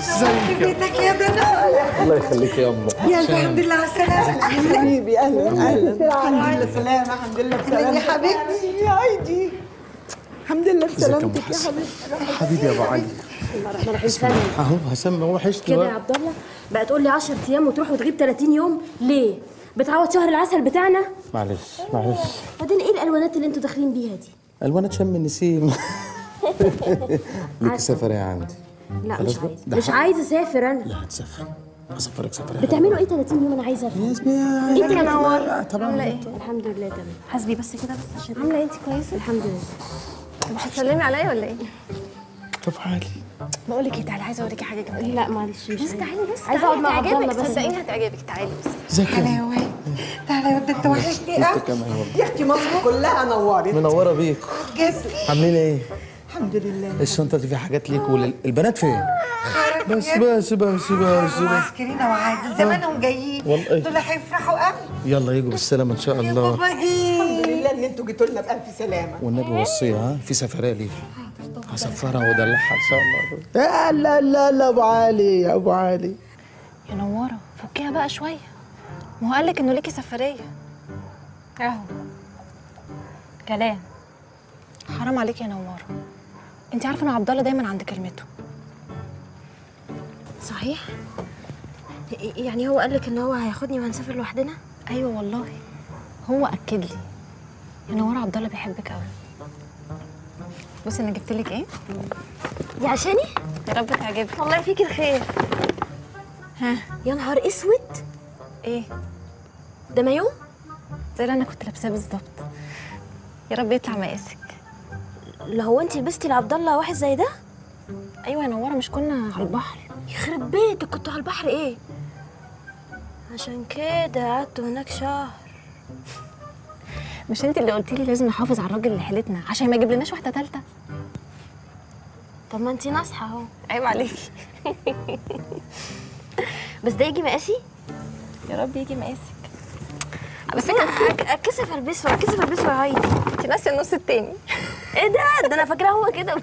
ازيك يا بيتك يا بنات؟ الله يخليك يا أمه. يا الحمد لله على السلامة حبيبي. اهلا الحمد لله بسلامة. الحمد لله بسلامة يا حبيبتي يا عيدي. الحمد لله بسلامتك يا حبيبتي. حبيبي يا ابو علي. بسم الله الرحمن الرحيم. سامي اهو هسمي، هو وحشني كده يا عبد الله بقى تقول لي 10 ايام وتروح وتغيب 30 يوم ليه؟ بتعوض شهر العسل بتاعنا؟ معلش. بعدين ايه الالوانات اللي انتوا داخلين بيها دي؟ الوانات شم النسيم. ليكي سفرية عندي. لا مش عايزه اسافر انا. لا هتسافر، هسافرك سفرية. بتعملوا ايه 30 يوم؟ انا عايزه افهم. انت منورة. طبعا. عامله ايه؟ الحمد لله تمام. حاسبي بس كده بس عشان عامله ايه؟ انت كويسه؟ الحمد لله. مش هتسلمي عليا ولا ايه؟ طب عالي. بقول لك ايه، تعالي عايزه اوريكي حاجه جميله. لا معلش مش بس تعالي بس، عايزه اقعد مع عبد الله بس. صدقيني هتعجبك. تعالي بس. ازيك يا تعالى أمه؟ يا واد، تعالى يا واد، انت وحشني انت قوي كمان والله. يا اختي مصر كلها نورت. منورة بيك. جسمي. عاملين ايه؟ الحمد لله. الشنطة دي فيها حاجات ليك البنات فين؟ خرج بس يا بس بس بس. معسكرين وعادل زمانهم جايين والله. دول هيفرحوا قوي. يلا يجوا بالسلامة إن شاء الله. بابا الحمد جه. لله ان انتوا جيتوا لنا بألف سلامة. والنبي وصيها، ها؟ في سفرية ليها. هسفرها وادلعها إن شاء الله. لا لا لا ابو علي يا ابو علي. يا نواره فكيها بقى شويه، ما هو قالك انه ليكي سفريه اهو. كلام. حرام عليكي يا نواره، انت عارفه ان عبد الله دايما عند كلمته. صحيح؟ يعني هو قال لك ان هو هياخدني وهنسافر لوحدنا؟ ايوه والله، هو اكد لي. يا نواره عبد الله بيحبك قوي. بصي انا جبت لك ايه؟ دي عشاني؟ يا رب تعجبك. والله فيك الخير. ها يا نهار اسود، ايه؟ ده مايو؟ زي اللي انا كنت لابساه بالظبط. يا رب يطلع مقاسك. لا هو انت لبستي لعبد الله واحد زي ده؟ ايوه يا نواره، مش كنا على البحر؟ يخرب بيتك، كنتوا على البحر ايه؟ عشان كده قعدتوا هناك شهر. مش انت اللي قلتي لي لازم نحافظ على الراجل اللي حيلتنا عشان ما يجيب لناش واحده ثالثه؟ طب ما انت ناصحه اهو. عيب عليكي. بس ده يجي مقاسي؟ يا رب يجي مقاسك. بس اتكسف البسه يا هايدي. انت ناسيه النص التاني. ايه ده انا فاكراه هو كده.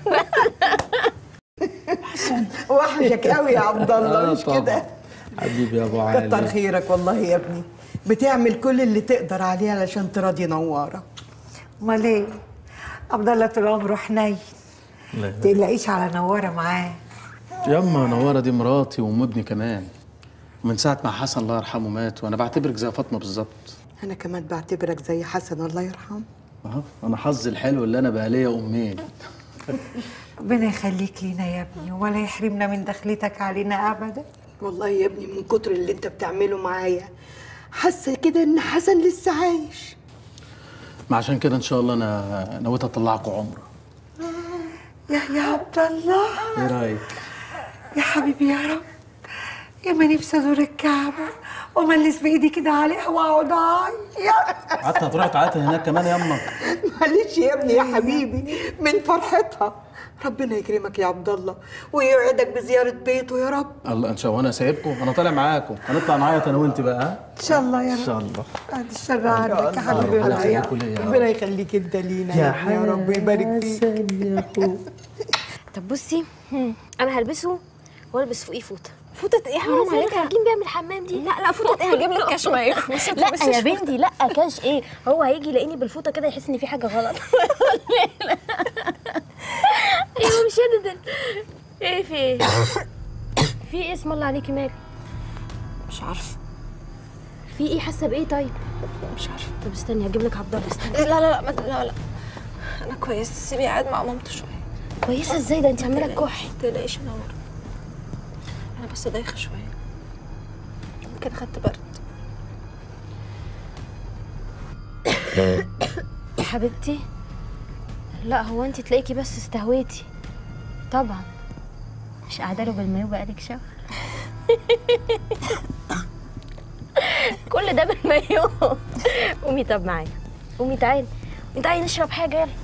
وحشك قوي يا عبد الله مش طبعا. كده؟ حبيبي يا ابو علي. كتر خيرك والله يا ابني، بتعمل كل اللي تقدر عليه علشان تراضي نواره. امال ايه؟ عبد الله طول عمره حنين، لا. تقلقيش على نواره معاه. ياما نوارة دي مراتي وام ابني كمان. من ساعة ما حسن الله يرحمه مات وانا بعتبرك زي فاطمة بالظبط. انا كمان بعتبرك زي حسن الله يرحمه. اهو انا حظي الحلو اللي انا بقى ليا امين. ربنا يخليك لينا يا ابني ولا يحرمنا من دخلتك علينا ابدا. والله يا ابني من كتر اللي انت بتعمله معايا حاسه كده ان حسن لسه عايش. ما عشان كده ان شاء الله انا نويت اطلعكوا عمره. يا عبد الله، ايه رايك؟ يا حبيبي يا رب، يا ما نفسي ازور الكعبه وملس بايدي كده عليها واقعد اعيط. قعدت هتروحي تعيطي هناك كمان ياما؟ معلش يا ابني يا حبيبي من فرحتها. ربنا يكرمك يا عبد الله ويوعدك بزياره بيته يا رب. الله ان شاء الله. انا سايبكم، انا طالع معاكم، هنطلع نعيط انا وانت بقى. ها ان شاء الله يا رب. ان شاء الله. بعد الشر عنك يا حبيبي. ربنا يخليكوا ليا يا رب. ربنا يخليك انت لينا يا ابني يا رب ويبارك فيك. يا اخو. طب بصي، انا هلبسه والبس فوقيه فوطه. فوطه ايه؟ حرام عليك. هجين بيها من الحمام دي. لا فوطه ايه؟ هجيب لك كشماية. لا يا بنتي، لا كاش ايه، هو هيجي يلاقيني بالفوطه كده يحس ان في حاجه غلط. ايوه مش هدد. ايه في ايه؟ في ايه اسم الله عليكي مالك؟ مش عارفه. في ايه؟ حاسه بايه طيب؟ مش عارفه. طب استني هجيب لك عبد الله. استني. لا انا كويس، سيبي قاعد مع مامته شويه. كويسه ازاي؟ ده انت عماله تكحي. ما تقلقيش يا نور، انا بس دايخه شويه، يمكن خدت برد. يا حبيبتي، لا هو انت تلاقيكي بس استهويتي. طبعا مش قاعده له بالمايو بقالك شهر. كل ده بالمايو. قومي طب معايا، قومي تعالي نشرب حاجه. يلا